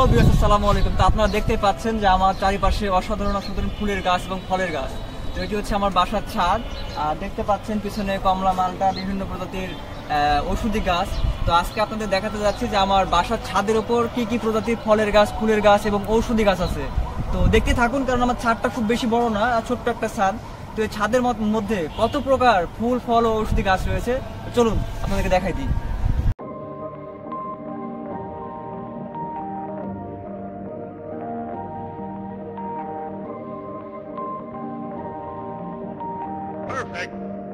Viewers আসসালামু আলাইকুম। তো আপনারা দেখতে পাচ্ছেন যে আমার চারিপাশে অসাধারণ অসাধারণ ফুলের গাছ এবং ফলের গাছ। তো এটি হচ্ছে আমার বাসার ছাদ। আর দেখতে পাচ্ছেন পিছনে কমলা, মালটা, বিভিন্ন প্রজাতির ঔষধি গাছ। তো আজকে আপনাদের দেখাতে যাচ্ছি যে আমার বাসার ছাদের উপর কি কি প্রজাতির ফলের গাছ, ফুলের গাছ এবং ঔষধি গাছ আছে। তো দেখতে থাকুন, কারণ আমার ছাদটা খুব বেশি বড় না, ছোট্ট একটা ছাদ। তো এই ছাদের মধ্যে কত প্রকার ফুল, ফল ও ঔষধি গাছ রয়েছে, চলুন আপনাদেরকে দেখাই দিই। Perfect.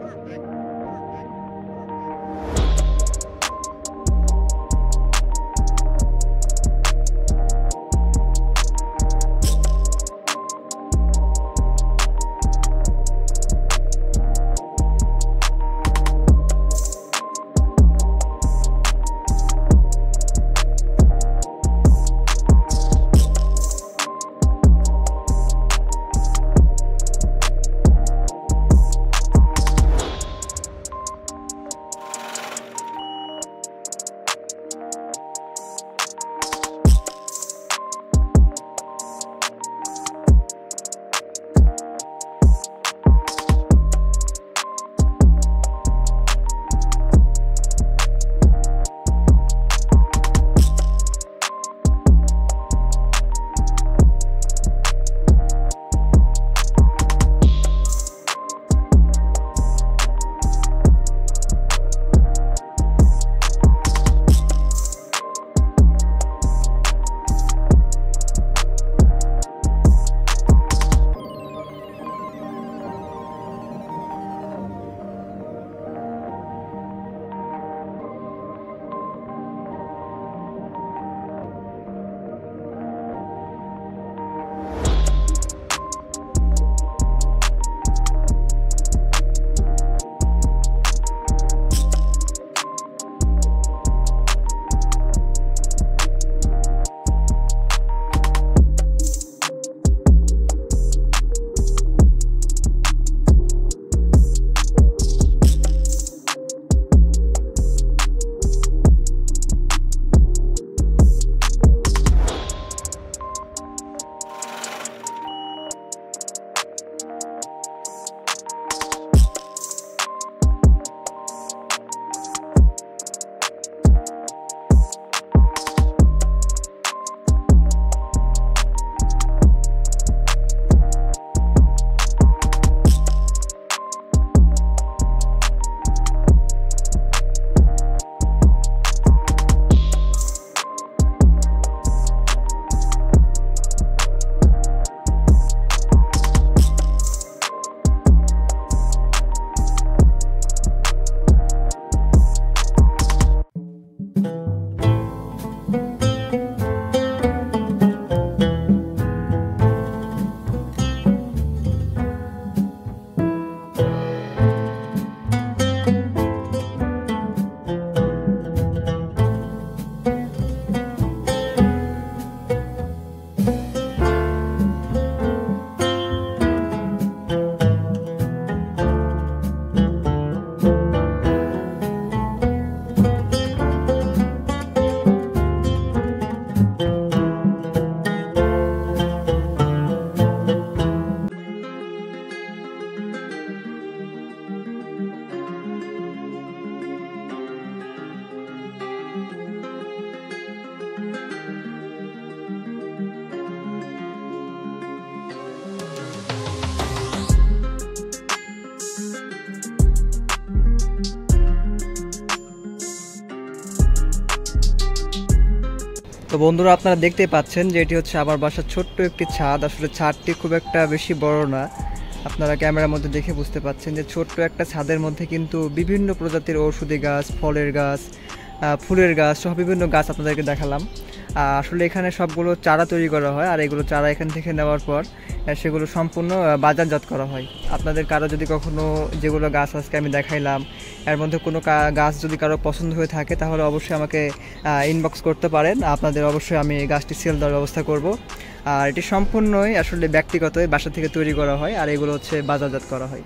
তো বন্ধুরা, আপনারা দেখতে পাচ্ছেন যে এটি হচ্ছে আমার বাসার ছোট্ট একটি ছাদ। আসলে ছাদটি খুব একটা বেশি বড় না, আপনারা ক্যামেরার মধ্যে দেখে বুঝতে পাচ্ছেন যে ছোট্ট একটা ছাদের মধ্যে কিন্তু বিভিন্ন প্রজাতির ঔষধি গাছ, ফলের গাছ, ফুলের গাছ সহ বিভিন্ন গাছ আপনাদেরকে দেখালাম। আসলে এখানে সবগুলো চারা তৈরি করা হয়, আর এগুলো চারা এখান থেকে নেওয়ার পর সেগুলো সম্পূর্ণ বাজারজাত করা হয়। আপনাদের কারো যদি কখনো যেগুলো গাছ আজকে আমি দেখাইলাম এর মধ্যে কোনো গাছ যদি কারো পছন্দ হয়ে থাকে, তাহলে অবশ্যই আমাকে ইনবক্স করতে পারেন। আপনাদের অবশ্যই আমি গাছটি সেল দেওয়ার ব্যবস্থা করব। আর এটি সম্পূর্ণই আসলে ব্যক্তিগত বাসা থেকে তৈরি করা হয়, আর এগুলো হচ্ছে বাজারজাত করা হয়।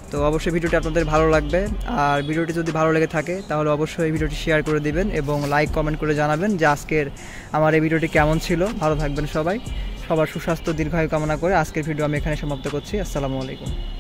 তো অবশ্যই ভিডিওটি আপনাদের ভালো লাগবে, আর ভিডিওটি যদি ভালো লেগে থাকে তাহলে অবশ্যই ভিডিওটি শেয়ার করে দিবেন এবং লাইক কমেন্ট করে জানাবেন যে আজকের আমার এই ভিডিওটি কেমন ছিল। ভালো থাকবেন সবাই, সবার সুস্বাস্থ্য দীর্ঘায়ু কামনা করে আজকের ভিডিও আমি এখানে সমাপ্ত করছি। আসসালামু আলাইকুম।